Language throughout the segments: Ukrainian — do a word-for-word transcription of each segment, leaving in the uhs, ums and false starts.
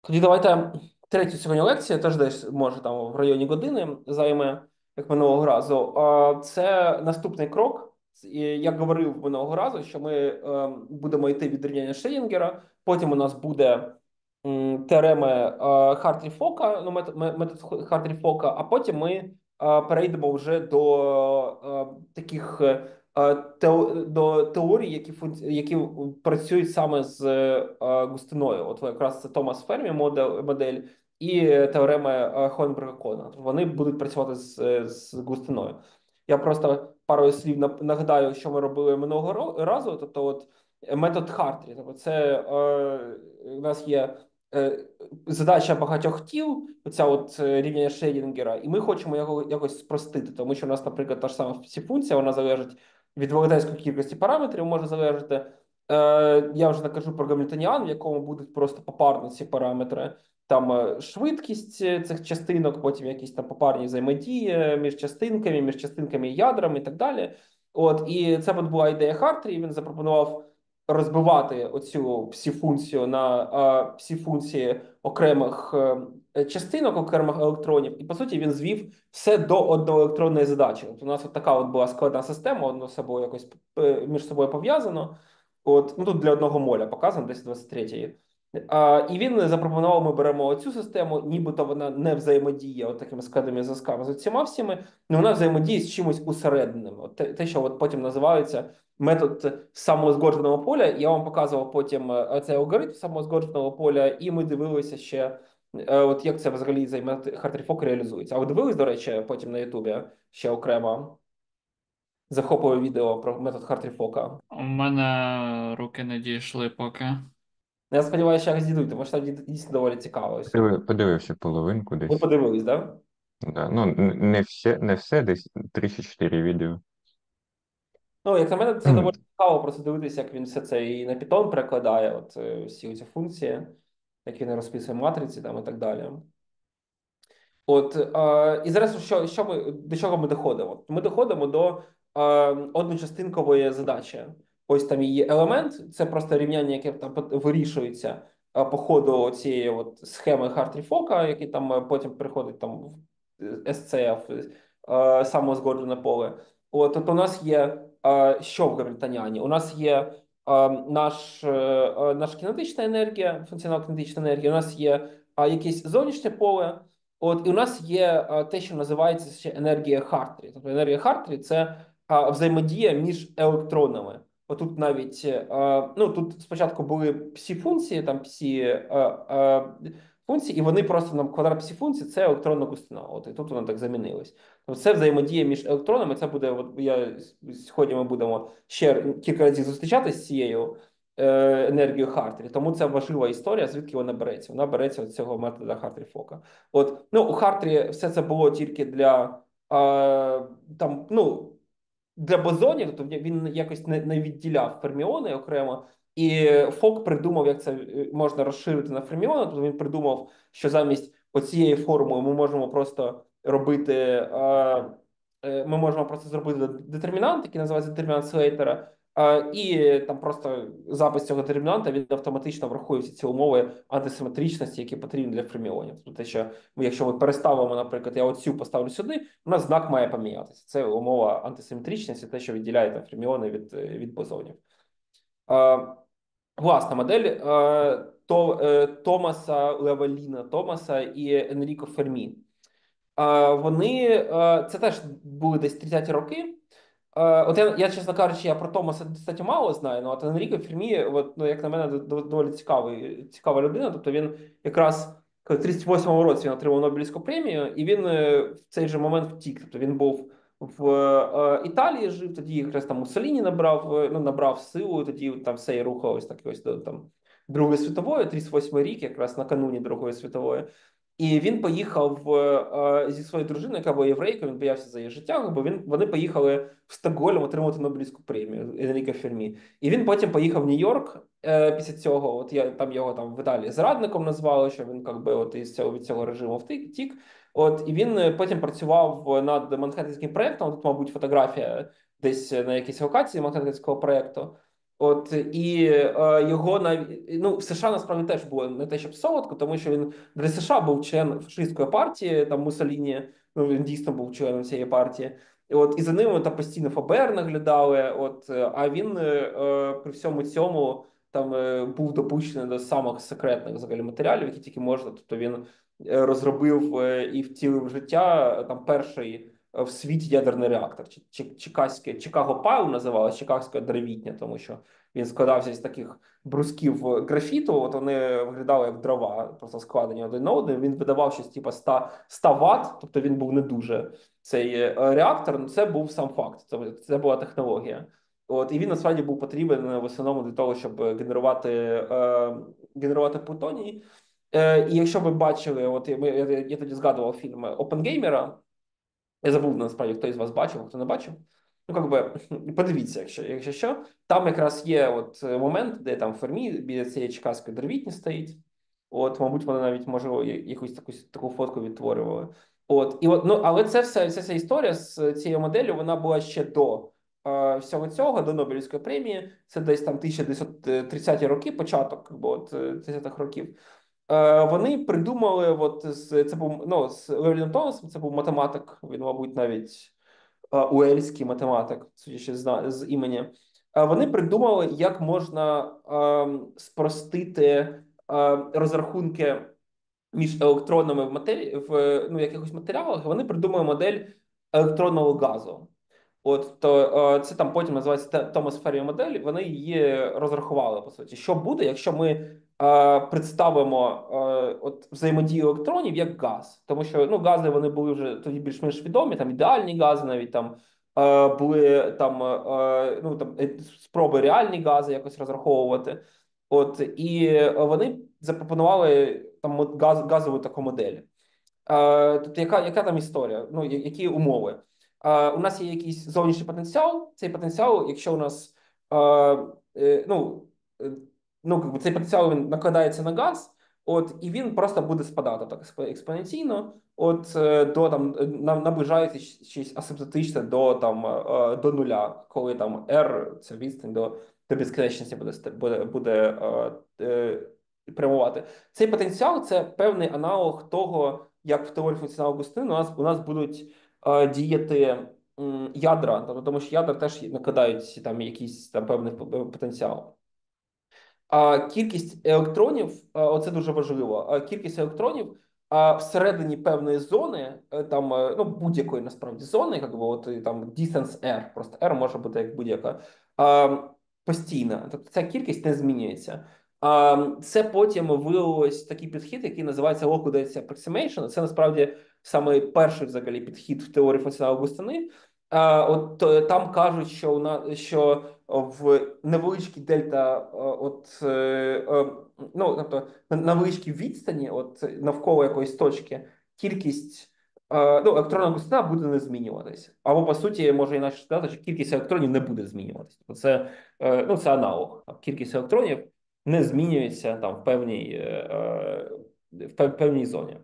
Тоді давайте третю сьогодні лекцію, теж десь може там в районі години займе, як минулого разу. А, Це наступний крок. І я говорив минулого разу, що ми е, будемо йти від рівняння Шрёдінгера, потім у нас буде м, теореми е, Хартрі-Фока, ну, метод, метод Хартрі-Фока, а потім ми е, перейдемо вже до е, таких е, тео- до теорій, які функці... які працюють саме з е, густиною. От якраз це Томас Фермі модель, модель і теореми е, Хойнберга-Кона. Вони будуть працювати з, е, з густиною. Я просто пару слів нап- нагадаю, що ми робили минулого ро- разу. Тобто, от метод Хартрі. Тобто, це е, у нас є е, задача багатьох тіл, оця от е, рівня Шрёдінгера, і ми хочемо його якось спростити, тому що у нас, наприклад, та ж сама функція, вона залежить від велетенської кількості параметрів, може залежати. Е, Я вже не кажу про гамільтоніан, в якому будуть просто попарні ці параметри. Там е, швидкість цих частинок, потім якісь там попарні взаємодії між частинками, між частинками і ядрами і так далі. От, і це от була ідея Хартрі, він запропонував розбивати оцю псі-функцію на е, псі-функції окремих е, частинок, окремих електронів, і по суті він звів все до одноелектронної задачі. От у нас от така от була складна система, воно собою якось е, між собою пов'язано. От, ну тут для одного моля показано, десь двадцять третій. А, і він запропонував, ми беремо цю систему, нібито вона не взаємодіє от такими складними зв'язками з усіма всіми, але вона взаємодіє з чимось усередненим. От те, те, що от потім називається метод самоузгодженого поля. Я вам показував потім е, цей алгоритм самоузгодженого поля, і ми дивилися ще, е, от як це взагалі за Хартрі-Фок реалізується. А ви дивились, до речі, потім на Ютубі ще окремо захопливе відео про метод Хартрі-Фока? У мене руки не дійшли поки. Я сподіваюся, що якось дійдуть, тому що там дійсно доволі цікаво. Подиви- Подивився половинку Ви десь. подивились, так? Да? Да. Ну, н- не все, не все, десь три чи чотири відео. Ну, як на мене, це М, доволі цікаво просто дивитися, як він все це і на Python перекладає, от е, всі ці функції, як він розписує матриці там і так далі. От, е, і зараз що, що ми, до чого ми доходимо? Ми доходимо до е, одночастинкової задачі. Ось там її елемент, це просто рівняння, яке там пот- вирішується е, по ходу цієї от схеми Хартрі-Фока, який там е, потім приходить там в ес це еф, е, самоузгоджене поле. От, тобто у нас є е, що в гравітоніані? У нас є е, наш, е, е, наша кінетична енергія, функціонал кінетична енергія, у нас є е, якесь зовнішнє поле. От і у нас є а, те, що називається ще енергія Хартрі. Тобто енергія Хартрі це а, взаємодія між електронами. Отут навіть а, ну тут спочатку були псі-функції, там псі а, а, функції, і вони просто нам квадрат псі-функції це електронна густина. От і тут воно так замінилось. Тобто це взаємодія між електронами. Це буде, от я сьогодні ми будемо ще кілька разів зустрічатися з цією е, енергією Хартрі. Тому це важлива історія, звідки вона береться. Вона береться від цього метода Хартрі-Фока. От, ну, у Хартрі все це було тільки для е, там, ну, для бозонів, тобто він якось не, не відділяв ферміони окремо. І Фок придумав, як це е, можна розширити на ферміони. Тобто він придумав, що замість оцієї формули ми можемо просто робити. Е, е, Ми можемо просто зробити детермінант, який називається детермінант Слейтера, е, і там просто запис цього детермінанта він автоматично врахує всі ці умови антисиметричності, які потрібні для ферміонів. Тобто, те, що ми, якщо ми переставимо, наприклад, я оцю поставлю сюди, у нас знак має помінятися. Це умова антисиметричності, те, що відділяє там ферміони від, від бозонів. Е, Власна модель е, то, е, Томаса Левеліна Томаса і Енріко Фермі. Е, вони е, це теж були десь тридцяті роки. Е, От я, я, чесно кажучи, я про Томаса достатньо мало знаю, ну, от Енріко Фермі, от, ну, як на мене, доволі цікавий, цікава людина. Тобто він якраз в тридцять восьмому році він отримав Нобелівську премію, і він е, в цей же момент втік. Тобто він був в е, Італії, жив, тоді якраз там Муссоліні набрав, е, ну, набрав силу, тоді там все і рухалось так ось до там, Другої світової, тридцять восьмий рік, якраз накануні Другої світової. І він поїхав е, зі своєю дружиною, яка була єврейкою, він боявся за її життя, бо він, вони поїхали в Стокгольм отримати Нобелівську премію Енріко Фермі. І він потім поїхав в Нью-Йорк е, після цього. От я там його там в Італії зрадником назвали, що він как би от із цього від цього режиму втік. Втік. От і він е, потім працював над Манхеттенським проєктом. Тут, мабуть, фотографія десь на якійсь локації Манхеттенського проєкту. От і е, його навіть ну в США насправді теж було не те, щоб солодко, тому що він для США був член фашистської партії, там Муссоліні, ну він дійсно був членом цієї партії. І от і за ним там постійно ФБР наглядали. От е, а він е, е, при всьому цьому там е, був допущений до самих секретних взагалі матеріалів, які тільки можна. Тобто він е, розробив е, і втілив в життя е, там перший е, в світі ядерний реактор. Чи, чи, Чикаське, Чикаго Пайл називалось, Чикагське древітня, тому що він складався з таких брусків графіту. От вони виглядали як дрова, просто складені один на один. Він видавав щось типу сто, сто ватт, тобто він був не дуже цей е, реактор. Ну це був сам факт. Це, це була технологія. От і він насправді був потрібен в основному для того, щоб генерувати е, генерувати плутоній. Е, і якщо ви бачили, от я, я, я тоді згадував фільм Опенгеймера. Я забув насправді, хто із вас бачив, хто не бачив. Ну, як би, подивіться, якщо, якщо що. Там якраз є от момент, де там в Фермі біля цієї чекаської деревітні стоїть. От, мабуть, вони навіть, може, якусь таку, таку фотку відтворювали. От, і от, ну, але це все, вся ця історія з цією моделлю, вона була ще до е, всього цього, до Нобелівської премії. Це десь там тисяча дев'ятсот тридцяті роки, початок, бо от тридцятих років. Е, Вони придумали, от з це був ну, з Левеліном Томасом, це був математик, він, мабуть, навіть е, уельський математик, судячи з, з імені. Е, Вони придумали, як можна е, спростити е, розрахунки між електронами в матері... в ну, якихось матеріалах. Вони придумали модель електронного газу. От то е, це там потім називається Томас Феррі модель. Вони її розрахували по суті. Що буде, якщо ми е, представимо е, от взаємодію електронів як газ, тому що ну гази вони були вже тоді більш-менш відомі, там ідеальні гази, навіть там е, були там е, ну там е, спроби реальні гази якось розраховувати. От і вони запропонували там газ, газову таку модель. Е, Тобто, яка яка там історія? Ну, які умови? Е, У нас є якийсь зовнішній потенціал. Цей потенціал, якщо у нас е, е, ну, е, ну, цей потенціал він накладається на газ, от і він просто буде спадати так експоненційно, от е, до там на- наближається щось асимптотичне до там е, до нуля, коли там R, це відстань до, до безкінечності буде буде, буде е, е, прямувати. Цей потенціал це певний аналог того, як в теорії функціоналу Густини у нас у нас будуть е, діяти м, ядра, тобто, тому що ядра теж накладають там якийсь там певний потенціал. А кількість електронів, е, оце дуже важливо. а Кількість електронів а всередині певної зони, е, там е, ну будь-якої насправді зони, як би от і там distance R, просто R може бути як будь-яка а, постійна. Тобто ця кількість не змінюється. А це потім виявилось такий підхід, який називається Local Density Approximation. Це насправді саме перший взагалі підхід в теорії функціоналу густини. А, от е, там кажуть, що у нас що в невеличкій дельта, е, от е, е, ну тобто на величкій відстані, от навколо якоїсь точки, кількість е, ну, електронна густина буде не змінюватися. Або по суті, може інакше сказати, що кількість електронів не буде змінюватися. Це е, ну це аналог. Кількість електронів не змінюється там в певній е, в певній зоні.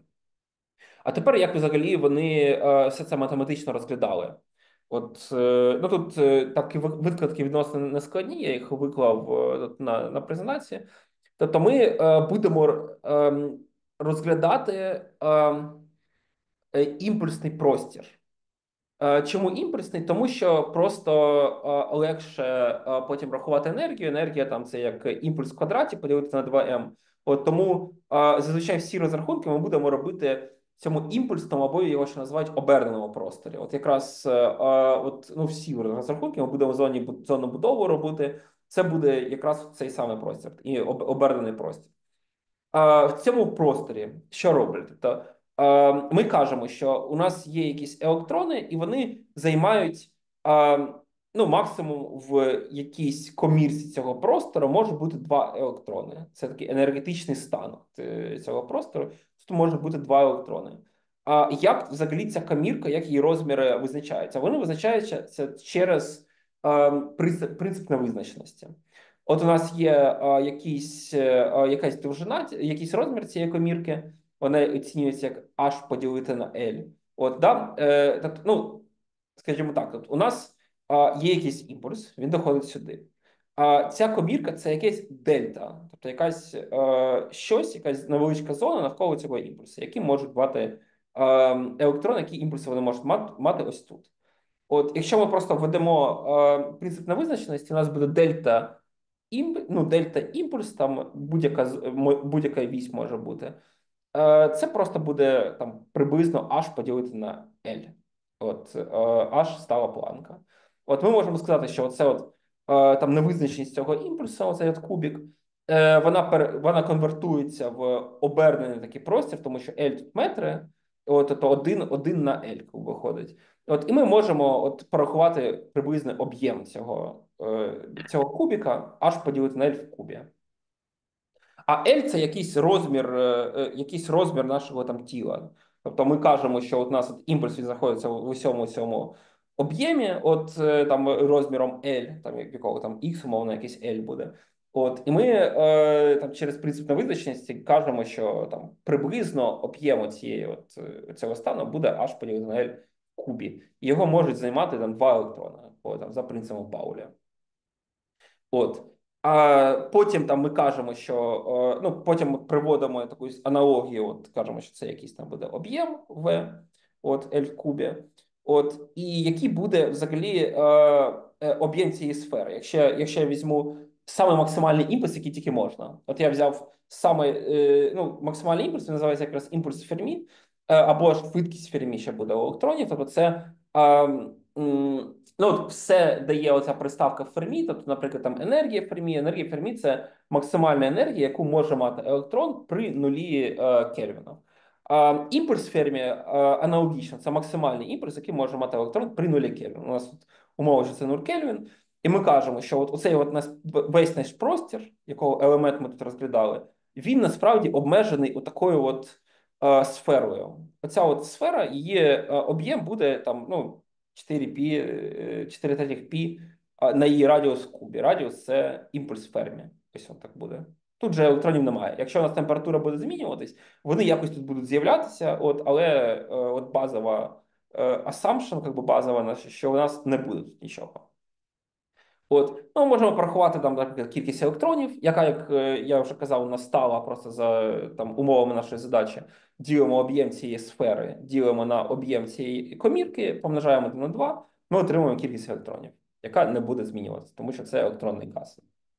А тепер як взагалі вони е, все це математично розглядали? От е, ну тут е, такі викладки відносно нескладні, я їх виклав е, на, на презентації. Тобто, ми е, будемо е, розглядати е, е, імпульсний простір. Е, Чому імпульсний? Тому що просто е, легше е, потім рахувати енергію. Енергія там це як імпульс в квадраті поділити на два ем. От тому е, зазвичай всі розрахунки ми будемо робити в цьому імпульсному, або його ще називають оберненому просторі. От якраз е, е, от, ну, всі розрахунки ми будемо в зоні зону будову робити. Це буде якраз цей самий простір і об, обернений простір. А, в цьому просторі що роблять? Тобто, а, ми кажемо, що у нас є якісь електрони, і вони займають а, ну, максимум в якійсь комірці цього простору може бути два електрони. Це такий енергетичний стан е, цього простору. Тут може бути два електрони. А як взагалі ця комірка, як її розміри визначаються? Вони визначаються через а, принцип, принцип невизначеності. От у нас є а, якийсь, а, якась довжина, якийсь розмір цієї комірки, вона оцінюється як H поділити на L. От, да? Е, тобто, ну, скажімо так, от у нас а, є якийсь імпульс, він доходить сюди. А ця комірка – це якесь дельта, тобто якась е, щось, якась невеличка зона навколо цього імпульсу, які можуть мати е, електрони, які імпульси вони можуть мати, мати ось тут. От, якщо ми просто введемо е, принцип невизначеності, у нас буде дельта імп, ну, дельта імпульс, там будь-яка будь-яка вісь може бути. Е, це просто буде там приблизно H поділити на L. От е, H стала планка. От ми можемо сказати, що це от е, там невизначеність цього імпульсу, оцей от кубік, е, вона пер, вона конвертується в обернений такий простір, тому що L тут метри, от то один, один на L виходить. От і ми можемо от порахувати приблизний об'єм цього, е, цього кубіка, H поділити на L в кубі. А L – це якийсь розмір, е, е, якийсь розмір нашого там тіла. Тобто ми кажемо, що от у нас от імпульс він знаходиться в усьому цьому об'ємі, от е, там розміром L, там якого там X, умовно, якийсь L буде. От, і ми е, там через принцип невизначеності кажемо, що там приблизно об'єм цієї от цього стану буде H поділити на L в кубі. І його можуть займати там два електрона, о, там, за принципом Пауля. От. А потім там ми кажемо, що е, ну потім ми приводимо якусь аналогію, от кажемо, що це якийсь там буде об'єм В, от L в кубі. От, і який буде взагалі е, е, об'єм цієї сфери. Якщо, якщо я візьму саме максимальний імпульс, який тільки можна. От я взяв саме е, ну, максимальний імпульс, він називається якраз імпульс Фермі, е, або швидкість Фермі ще буде у електронів. Тобто це е, м, ну, от все дає оця приставка Фермі, тобто, наприклад, там енергія Фермі. Енергія Фермі – це максимальна енергія, яку може мати електрон при нулі е, Кельвіна. А імпульс Фермі е, аналогічно, це максимальний імпульс, який може мати електрон при нулі Кельвіна. У нас тут умова, що це нуль Кельвін. І ми кажемо, що от оцей от нас весь наш простір, якого елемент ми тут розглядали, він насправді обмежений отакою от е, сферою. Оця от сфера, її е, об'єм буде там, ну, чотири пі, чотири третіх пі на її радіус в кубі. Радіус – це імпульс Фермі. Ось он так буде. Тут же електронів немає. Якщо у нас температура буде змінюватись, вони якось тут будуть з'являтися, от, але е, от базова е, assumption, як би базова наша, що у нас не буде тут нічого. От, ну, можемо порахувати там, наприклад, кількість електронів, яка, як е, я вже казав, настала просто за там умовами нашої задачі. Ділимо об'єм цієї сфери, ділимо на об'єм цієї комірки, помножаємо на два, ми отримуємо кількість електронів, яка не буде змінюватися, тому що це електронний газ.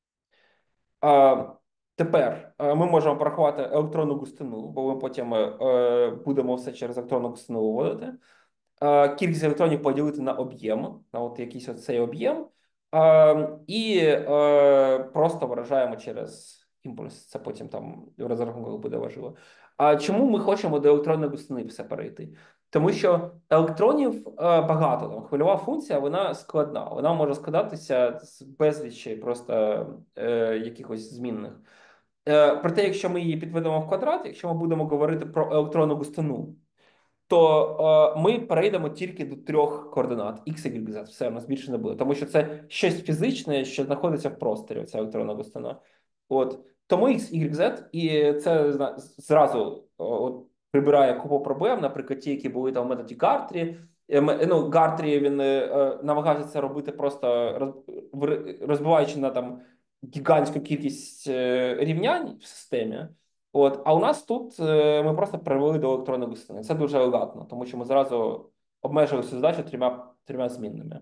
А, тепер е, ми можемо порахувати електронну густину, бо ми потім е, будемо все через електронну густину виводити. Е, кількість електронів поділити на об'єм, на от якийсь оцей об'єм. Uh, і uh, просто виражаємо через імпульс. Це потім там в розрахунках буде важливо. А чому ми хочемо до електронної густини все перейти? Тому що електронів uh, багато. Там хвильова функція, вона складна. Вона може складатися з безлічі просто uh, якихось змінних. Uh, проте, якщо ми її підведемо в квадрат, якщо ми будемо говорити про електронну густину, то е, ми перейдемо тільки до трьох координат X, Y, Z. Все, у нас більше не буде. Тому що це щось фізичне, що знаходиться в просторі, ця електронна густина. От. Тому X, Y, Z, і це зразу от, прибирає купу проблем, наприклад, ті, які були там в методі Гартрі. Ну, Гартрі, він е, намагався це робити просто роз, розбиваючи на там гігантську кількість е, рівнянь в системі. От, а у нас тут е, ми просто привели до електронної густини. Це дуже елегантно, тому що ми зразу обмежили цю задачу трьома, трьома змінними.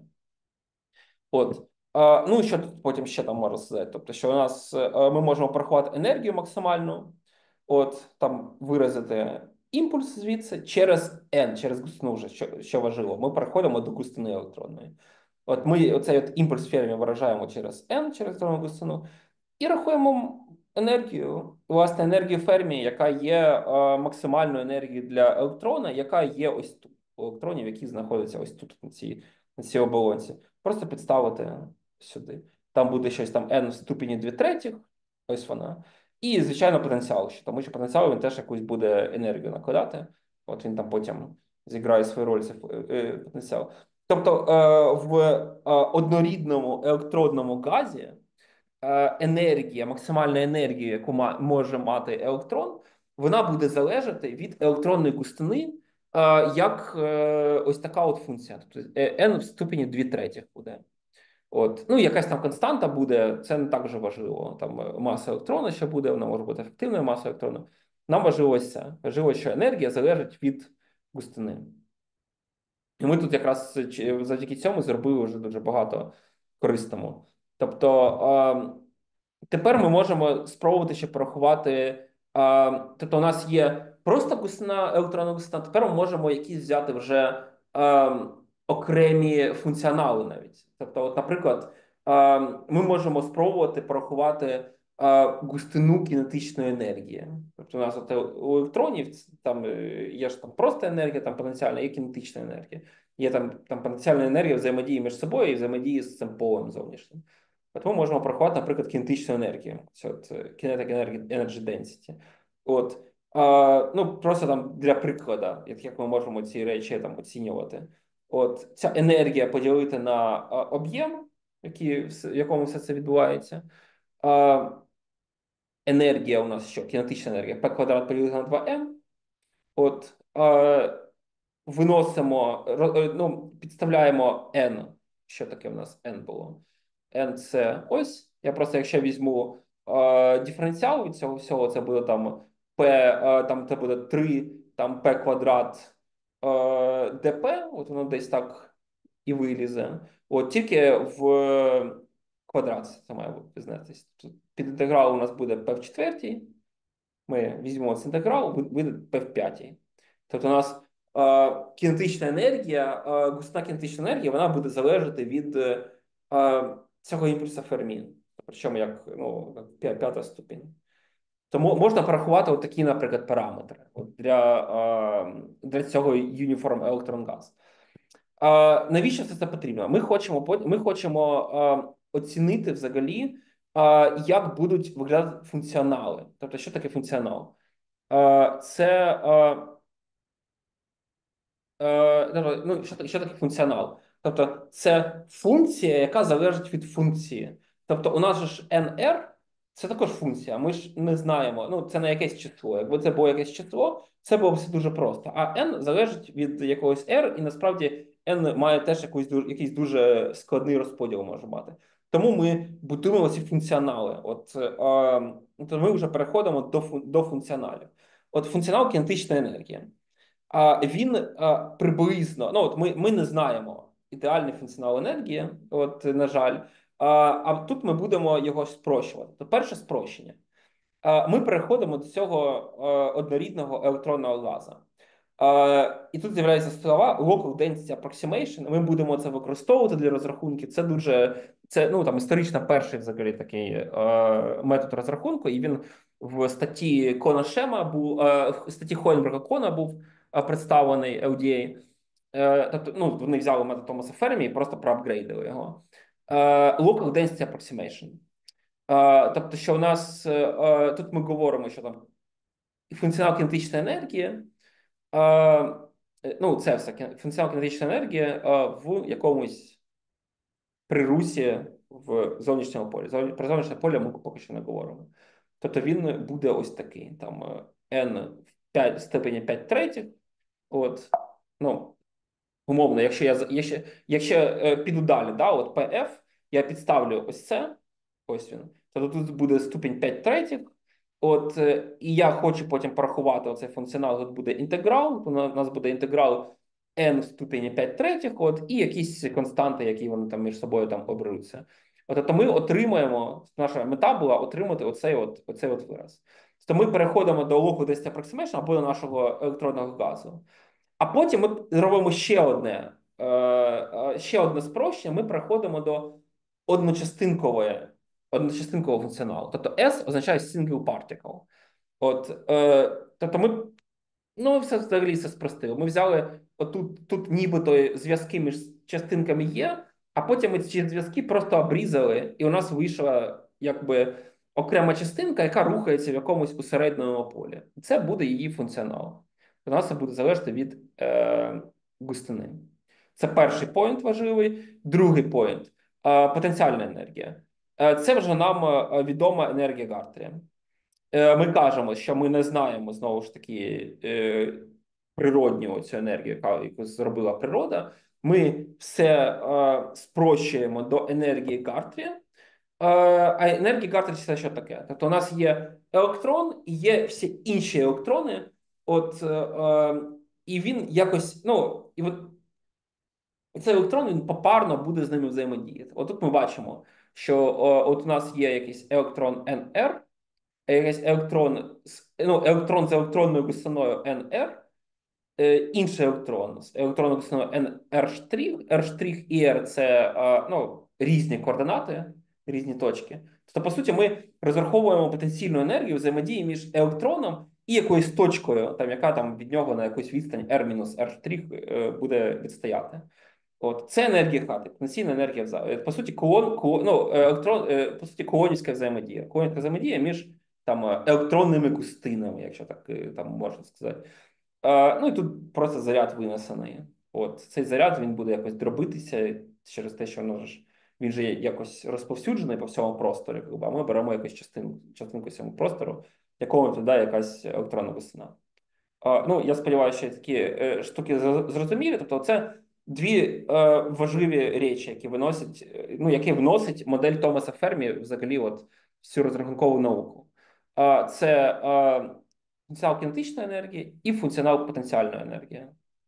От. Е, ну, що тут потім ще там можна сказати? Тобто, що у нас е, ми можемо порахувати енергію максимальну, от, там виразити імпульс звідси через N, через густину вже, що, що важливо. Ми переходимо до густини електронної. От ми оцей от імпульс Фермі виражаємо через N, через електронну густину, і рахуємо енергію, власне, енергію Фермі, яка є е, максимальною енергією для електрона, яка є ось тут, у електронів, які знаходяться ось тут, на цій, на цій оболонці. Просто підставити сюди. Там буде щось там n в ступені дві третіх, ось вона. І, звичайно, потенціал ще, тому що потенціал він теж якусь буде енергію накладати. От він там потім зіграє свою роль, цей е, потенціал. Тобто е, в е, однорідному електронному газі енергія, максимальна енергія, яку може мати електрон, вона буде залежати від електронної густини, як ось така от функція. Тобто n в ступені дві третіх буде. От, ну, якась там константа буде, це не так вже важливо. Там маса електрона ще буде, вона може бути ефективною масою електрона. Нам важливо ось це. Важливо, що енергія залежить від густини. І ми тут якраз завдяки цьому зробили вже дуже багато корисному. Тобто тепер ми можемо спробувати ще порахувати. Тобто у нас є просто густина, електронна густина, тепер ми можемо якісь взяти вже окремі функціонали навіть. Тобто, от, наприклад, ми можемо спробувати порахувати густину кінетичної енергії. Тобто у нас от у електронів там є ж там просто енергія, там потенціальна, є кінетична енергія. Є там, там потенціальна енергія взаємодії між собою і взаємодії з цим полем зовнішнім. От ми можемо порахувати, наприклад, кінетичну енергію. Це от kinetic energy density. От, а, ну, просто там для прикладу, як ми можемо ці речі там оцінювати. От, ця енергія поділити на а, об'єм, який, в якому все це відбувається. А, енергія у нас що? Кінетична енергія. P квадрат поділити на два ем. От, а, виносимо, ну, підставляємо n. Що таке в нас n було? N це ось. Я просто, якщо візьму е, диференціал від цього всього, це буде там P, е, там це буде три, там P квадрат е, dp, от воно десь так і вилізе. От тільки в квадрат це має визнатися. Під інтеграл у нас буде P в четвертій. Ми візьмемо цей інтеграл, вийде P в п'ятій. Тобто у нас е, кінетична енергія, е, густина кінетична енергія, вона буде залежати від е, цього імпульса Фермі. Причому як ну, п'ята ступінь. Тому можна порахувати от такі, наприклад, параметри от для, е, для цього Uniform Electron Gas. Е, навіщо це потрібно? Ми хочемо, ми хочемо е, оцінити взагалі, е, як будуть виглядати функціонали. Тобто, що таке функціонал? Е, це... Е, Ну, що, що таке функціонал? Тобто це функція, яка залежить від функції. Тобто у нас же ж ен ар – це також функція, ми ж не знаємо, ну це не якесь число. Якби це було якесь число, це було б все дуже просто. А n залежить від якогось r, і насправді n має теж якийсь, якийсь дуже складний розподіл може мати. Тому ми будуємо ці функціонали. От, е, то ми вже переходимо до, до функціоналів. От функціонал кінетична енергія. А він а, приблизно, ну от ми, ми не знаємо ідеальний функціонал енергії, от, на жаль, а, а тут ми будемо його спрощувати. То перше спрощення. А, ми переходимо до цього а, однорідного електронного лаза. А, і тут з'являються слова local density approximation. Ми будемо це використовувати для розрахунків. Це дуже, це, ну, там, історично перший взагалі такий а, метод розрахунку, і він в статті Кона Шема був, а, в статті Хойнберга Кона був представлений ел ді ей. Тобто, ну, вони взяли метод Томаса Фермі і просто проапгрейдили його. Local Density Approximation. Тобто, що у нас тут ми говоримо, що там функціонал кінетичної енергії, ну, це все, функціонал кінетичної енергії в якомусь прирусі в зовнішньому полі. Про зовнішнє поле ми поки що не говоримо. Тобто він буде ось такий, там n в степені п'ять третіх. От, ну, умовно, якщо я якщо, якщо е, піду далі, да, от пі еф, я підставлю ось це, ось він, то тут буде ступінь п'ять третіх, от, е, і я хочу потім порахувати оцей функціонал, тут буде інтеграл, то у нас буде інтеграл n в ступені п'ять третіх, от, і якісь константи, які вони там між собою там оберуться. От, то ми отримаємо, наша мета була отримати оцей от, оцей от вираз. То ми переходимо до local density approximation або до нашого електронного газу. А потім ми зробимо ще одне, ще одне спрощення, ми переходимо до одночастинкової, одночастинкового функціоналу. Тобто S означає single particle. От, тобто ми, ну, все взагалі все спростили. Ми взяли, отут, тут нібито зв'язки між частинками є, а потім ми ці зв'язки просто обрізали, і у нас вийшла, якби, окрема частинка, яка рухається в якомусь усередньому полі. Це буде її функціонал. У нас це буде залежати від е, густини. Це перший поінт важливий. Другий поінт е, потенціальна енергія. Е, це вже нам е, відома енергія Гартія. Е, ми кажемо, що ми не знаємо, знову ж таки, е, природню цю енергію, яку зробила природа. ми все е, спрощуємо до енергії Гартрі. Е, а енергія Гартрі це що таке? Тобто у нас є електрон і є всі інші електрони, от, е, і він якось, ну, і от цей електрон, він попарно буде з ними взаємодіяти. От тут ми бачимо, що о, от у нас є якийсь електрон ен ер, якийсь електрон, ну, електрон з електронною густиною ен ер, е, інший електрон з електронною густиною ен ер', R' і R – це е, ну, різні координати, різні точки. Тобто, по суті, ми розраховуємо потенційну енергію взаємодії між електроном і якоюсь точкою, там, яка там від нього на якусь відстань R-R' буде відстояти. От це енергія хати, потенційна енергія взаємодії. По суті, колон, колон, ну, електрон, по суті, колонівська взаємодія. Колонівська взаємодія між там електронними густинами, якщо так там можна сказати. А, ну і тут просто заряд винесений. От цей заряд він буде якось дробитися через те, що воно ж він же якось розповсюджений по всьому просторі. А ми беремо якусь частинку, частинку цьому простору, якому туди якась електронна густина. А, ну, я сподіваюся, що такі е, штуки зрозумілі. Тобто, це дві е, важливі речі, які виносять, ну, які вносить модель Томаса Фермі взагалі от всю розрахункову науку. А, це е, функціонал кінетичної енергії і функціонал потенціальної енергії.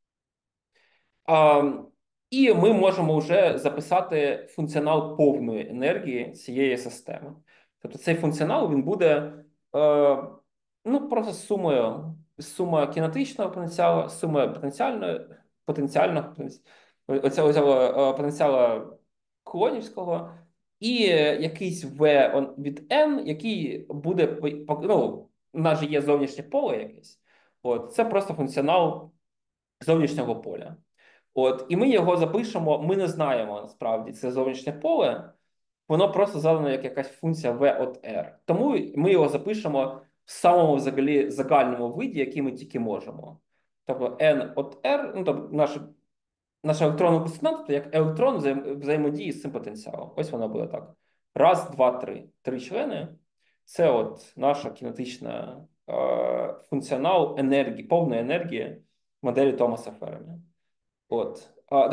А, і ми можемо вже записати функціонал повної енергії цієї системи. Тобто цей функціонал він буде е, ну, просто сумою, сума кінетичного потенціалу, сума потенціального, потенціального оцього, оцього потенціалу Колонівського і якийсь V від N, який буде, ну, у нас же є зовнішнє поле якесь. От, це просто функціонал зовнішнього поля. От, і ми його запишемо, ми не знаємо, насправді, це зовнішнє поле, воно просто задано як якась функція V от R. Тому ми його запишемо в самому взагалі загальному виді, який ми тільки можемо. Тобто N от R, ну, тобто наша, наша електронна густина, тобто як електрон взаєм, взаємодії з цим потенціалом. Ось вона буде так. Раз, два, три. Три члени. Це от наша кінетична е, функціонал енергії, повної енергії моделі Томаса Фермі. От.